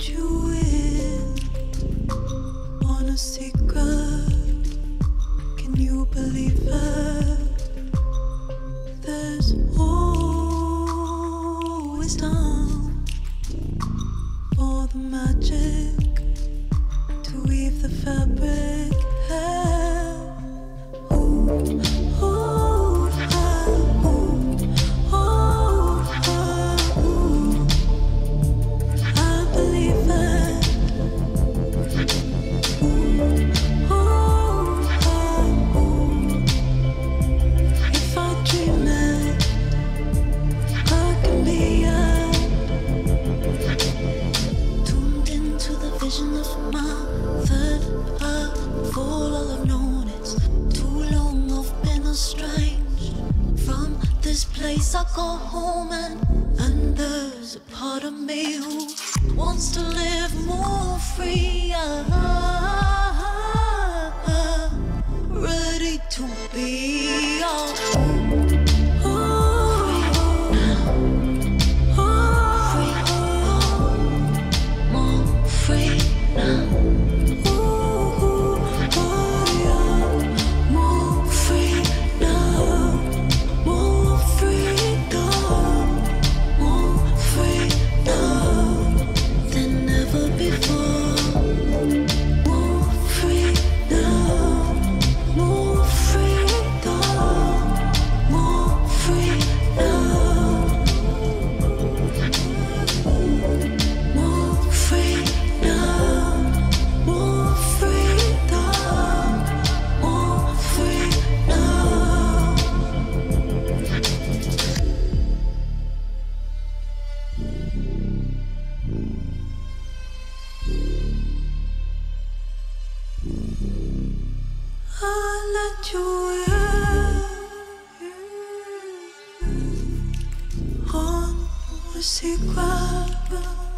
let you in on a secret. Can you believe it? There's always time for the magic to weave the fabric. I go home and there's a part of me who wants to live more free, ready to be all free now. I'll let you in on a secret.